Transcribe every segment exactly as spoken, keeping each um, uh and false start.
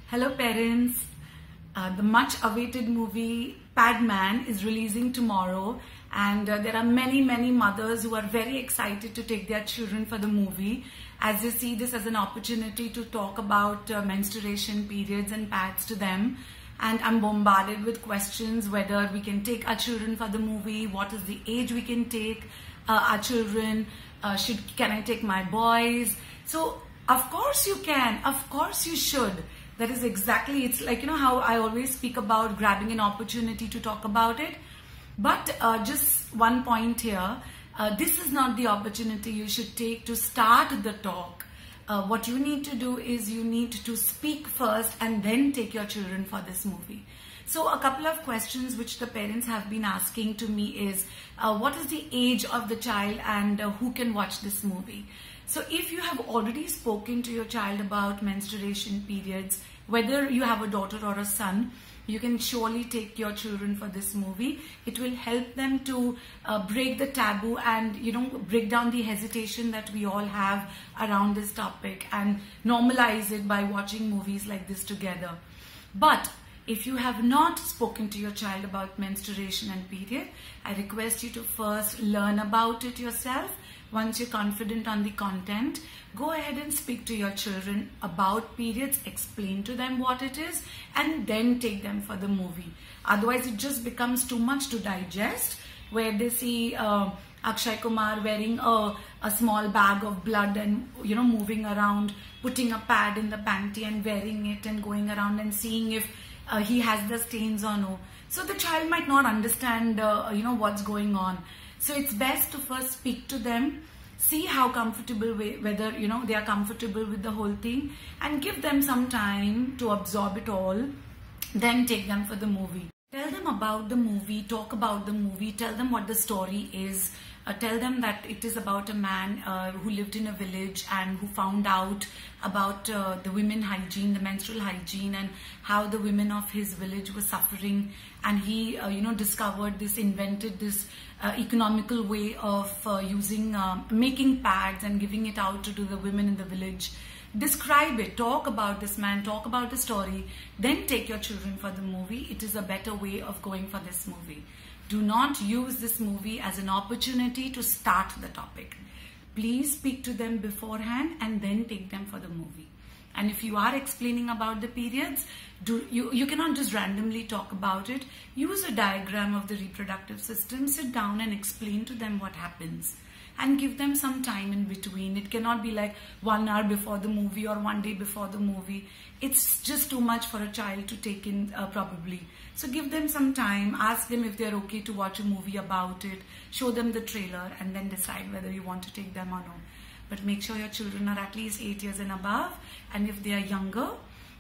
Hello parents, uh, the much awaited movie PADMAN is releasing tomorrow, and uh, there are many many mothers who are very excited to take their children for the movie, as they see this as an opportunity to talk about uh, menstruation, periods and pads to them. And I'm bombarded with questions whether we can take our children for the movie, what is the age we can take uh, our children, uh, should can I take my boys? So of course you can, of course you should. That is exactly, it's like, you know, how I always speak about grabbing an opportunity to talk about it. But uh, just one point here, uh, this is not the opportunity you should take to start the talk. Uh, what you need to do is you need to speak first and then take your children for this movie. So a couple of questions which the parents have been asking to me is, uh, what is the age of the child and uh, who can watch this movie? So if you have already spoken to your child about menstruation, periods, whether you have a daughter or a son, you can surely take your children for this movie. It will help them to uh, break the taboo and, you know, break down the hesitation that we all have around this topic and normalize it by watching movies like this together. But if you have not spoken to your child about menstruation and period, I request you to first learn about it yourself. Once you're confident on the content, go ahead and speak to your children about periods, explain to them what it is, and then take them for the movie. Otherwise, it just becomes too much to digest, where they see uh, Akshay Kumar wearing a, a small bag of blood and, you know, moving around, putting a pad in the panty and wearing it and going around and seeing if uh, he has the stains or no. So the child might not understand, uh, you know, what's going on. So it's best to first speak to them, see how comfortable, whether, you know, they are comfortable with the whole thing, and give them some time to absorb it all, then take them for the movie. Tell them about the movie, talk about the movie, tell them what the story is. Uh, tell them that it is about a man uh, who lived in a village and who found out about uh, the women hygiene, the menstrual hygiene, and how the women of his village were suffering. And he, uh, you know, discovered this, invented this uh, economical way of uh, using, uh, making pads and giving it out to, to the women in the village. Describe it, talk about this man, talk about the story, then take your children for the movie. It is a better way of going for this movie. Do not use this movie as an opportunity to start the topic. Please speak to them beforehand and then take them for the movie. And if you are explaining about the periods, do, you, you cannot just randomly talk about it. Use a diagram of the reproductive system, sit down and explain to them what happens. And give them some time in between. It cannot be like one hour before the movie or one day before the movie. It's just too much for a child to take in uh, probably. So give them some time, ask them if they're okay to watch a movie about it, show them the trailer, and then decide whether you want to take them or not. But make sure your children are at least eight years and above. And if they are younger,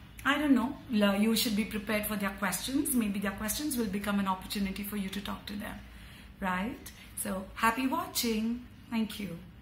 I don't know, you should be prepared for their questions. Maybe their questions will become an opportunity for you to talk to them, right? So happy watching. Thank you.